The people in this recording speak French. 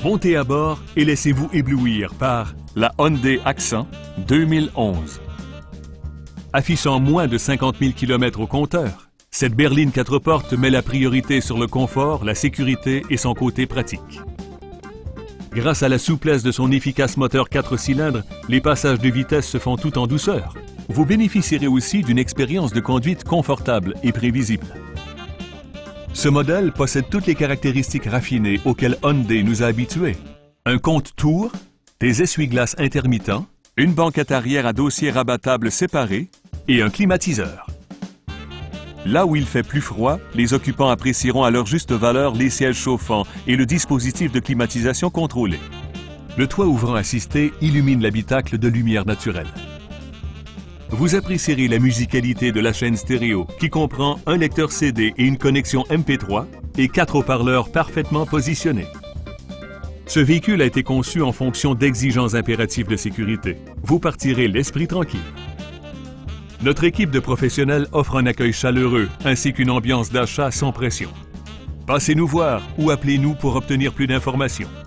Montez à bord et laissez-vous éblouir par la Hyundai Accent 2011. Affichant moins de 50 000 km au compteur, cette berline 4 portes met la priorité sur le confort, la sécurité et son côté pratique. Grâce à la souplesse de son efficace moteur 4 cylindres, les passages de vitesse se font tout en douceur. Vous bénéficierez aussi d'une expérience de conduite confortable et prévisible. Ce modèle possède toutes les caractéristiques raffinées auxquelles Hyundai nous a habitués. Un compte-tours, des essuie-glaces intermittents, une banquette arrière à dossier rabattable séparé et un climatiseur. Là où il fait plus froid, les occupants apprécieront à leur juste valeur les sièges chauffants et le dispositif de climatisation contrôlé. Le toit ouvrant assisté illumine l'habitacle de lumière naturelle. Vous apprécierez la musicalité de la chaîne stéréo qui comprend un lecteur CD et une connexion MP3 et 4 haut-parleurs parfaitement positionnés. Ce véhicule a été conçu en fonction d'exigences impératives de sécurité. Vous partirez l'esprit tranquille. Notre équipe de professionnels offre un accueil chaleureux ainsi qu'une ambiance d'achat sans pression. Passez nous voir ou appelez-nous pour obtenir plus d'informations.